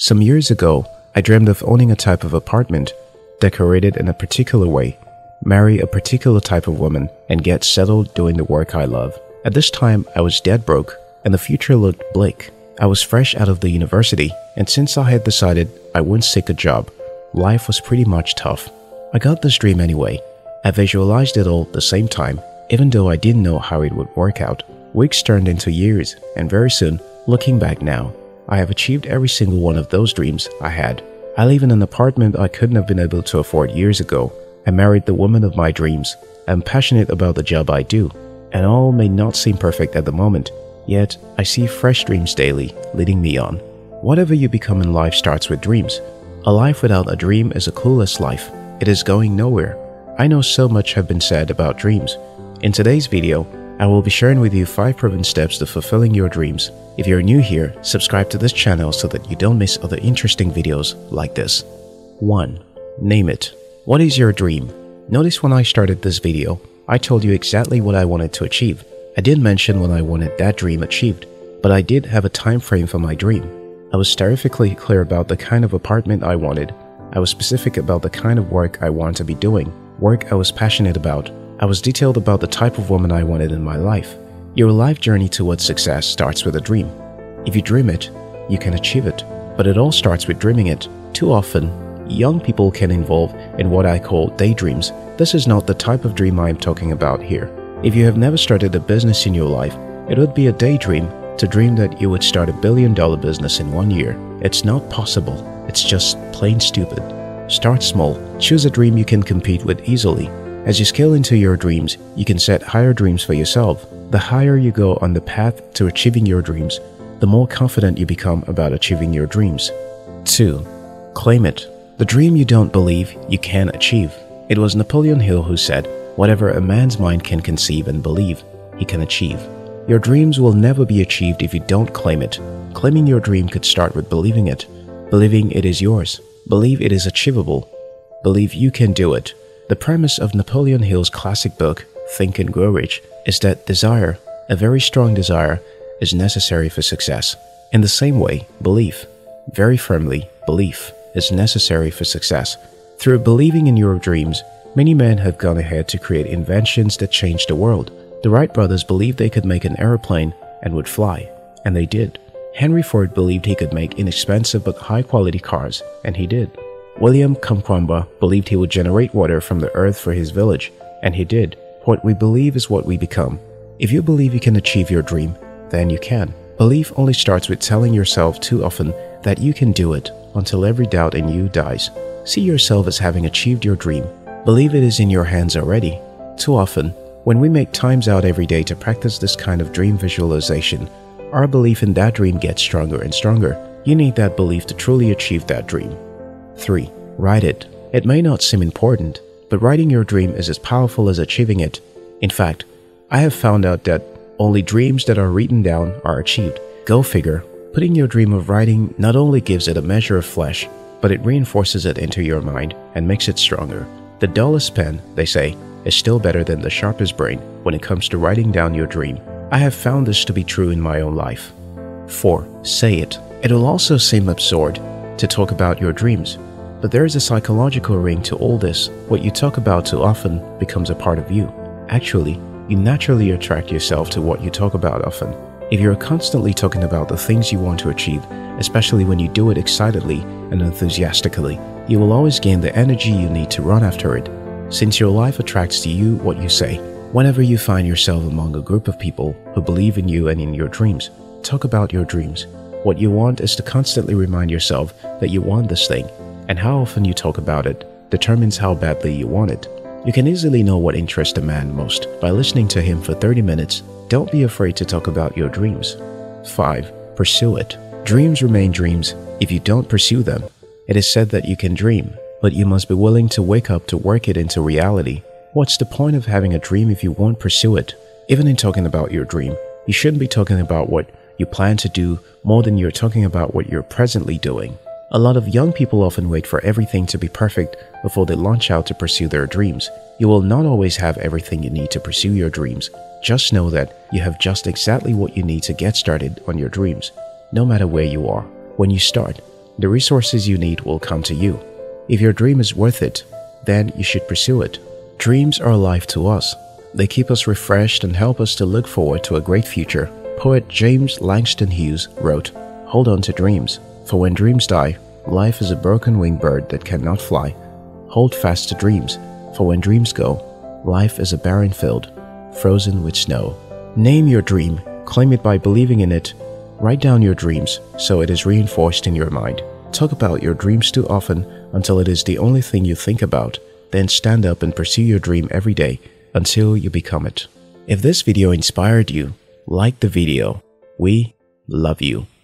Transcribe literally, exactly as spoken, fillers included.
Some years ago, I dreamed of owning a type of apartment, decorated in a particular way, marry a particular type of woman, and get settled doing the work I love. At this time, I was dead broke, and the future looked bleak. I was fresh out of the university, and since I had decided I wouldn't seek a job, life was pretty much tough. I got this dream anyway. I visualized it all at the same time, even though I didn't know how it would work out. Weeks turned into years, and very soon, looking back now, I have achieved every single one of those dreams I had. I live in an apartment I couldn't have been able to afford years ago. I married the woman of my dreams. I'm passionate about the job I do, and all may not seem perfect at the moment, yet I see fresh dreams daily, leading me on. Whatever you become in life starts with dreams. A life without a dream is a clueless life. It is going nowhere. I know so much have been said about dreams. In today's video, I will be sharing with you five proven steps to fulfilling your dreams. If you're new here, subscribe to this channel so that you don't miss other interesting videos like this. one. Name it. What is your dream? Notice when I started this video, I told you exactly what I wanted to achieve. I didn't mention when I wanted that dream achieved, but I did have a time frame for my dream. I was terrifically clear about the kind of apartment I wanted. I was specific about the kind of work I wanted to be doing, work I was passionate about. I was detailed about the type of woman I wanted in my life. Your life journey towards success starts with a dream. If you dream it, you can achieve it. But it all starts with dreaming it. Too often, young people can involve in what I call daydreams. This is not the type of dream I am talking about here. If you have never started a business in your life, it would be a daydream to dream that you would start a billion dollar business in one year. It's not possible. It's just plain stupid. Start small. Choose a dream you can compete with easily. As you scale into your dreams, you can set higher dreams for yourself. The higher you go on the path to achieving your dreams, the more confident you become about achieving your dreams. two. Claim it. The dream you don't believe you can achieve. It was Napoleon Hill who said, "Whatever a man's mind can conceive and believe, he can achieve." Your dreams will never be achieved if you don't claim it. Claiming your dream could start with believing it. Believing it is yours. Believe it is achievable. Believe you can do it. The premise of Napoleon Hill's classic book, Think and Grow Rich, is that desire, a very strong desire, is necessary for success. In the same way, belief, very firmly, belief, is necessary for success. Through believing in your dreams, many men have gone ahead to create inventions that changed the world. The Wright brothers believed they could make an airplane and would fly, and they did. Henry Ford believed he could make inexpensive but high-quality cars, and he did. William Kamkwamba believed he would generate water from the earth for his village, and he did. What we believe is what we become. If you believe you can achieve your dream, then you can. Belief only starts with telling yourself too often that you can do it until every doubt in you dies. See yourself as having achieved your dream. Believe it is in your hands already. Too often, when we make times out every day to practice this kind of dream visualization, our belief in that dream gets stronger and stronger. You need that belief to truly achieve that dream. three. Write it. It may not seem important, but writing your dream is as powerful as achieving it. In fact, I have found out that only dreams that are written down are achieved. Go figure. Putting your dream of writing not only gives it a measure of flesh, but it reinforces it into your mind and makes it stronger. The dullest pen, they say, is still better than the sharpest brain when it comes to writing down your dream. I have found this to be true in my own life. four. Say it. It will also seem absurd to talk about your dreams, but there is a psychological ring to all this. What you talk about too often becomes a part of you. Actually, you naturally attract yourself to what you talk about often. If you're constantly talking about the things you want to achieve, especially when you do it excitedly and enthusiastically, you will always gain the energy you need to run after it. Since your life attracts to you what you say, whenever you find yourself among a group of people who believe in you and in your dreams, talk about your dreams. What you want is to constantly remind yourself that you want this thing, and how often you talk about it determines how badly you want it. You can easily know what interests a man most by listening to him for thirty minutes. Don't be afraid to talk about your dreams. five. Pursue it. Dreams remain dreams if you don't pursue them. It is said that you can dream, but you must be willing to wake up to work it into reality. What's the point of having a dream if you won't pursue it? Even in talking about your dream, you shouldn't be talking about what you plan to do more than you're talking about what you're presently doing. A lot of young people often wait for everything to be perfect before they launch out to pursue their dreams. You will not always have everything you need to pursue your dreams. Just know that you have just exactly what you need to get started on your dreams, no matter where you are. When you start, the resources you need will come to you. If your dream is worth it, then you should pursue it. Dreams are life to us. They keep us refreshed and help us to look forward to a great future. Poet James Langston Hughes wrote, "Hold on to dreams, for when dreams die, life is a broken-winged bird that cannot fly. Hold fast to dreams, for when dreams go, life is a barren field, frozen with snow." Name your dream, claim it by believing in it. Write down your dreams so it is reinforced in your mind. Talk about your dreams too often until it is the only thing you think about. Then stand up and pursue your dream every day until you become it. If this video inspired you, like the video. We love you.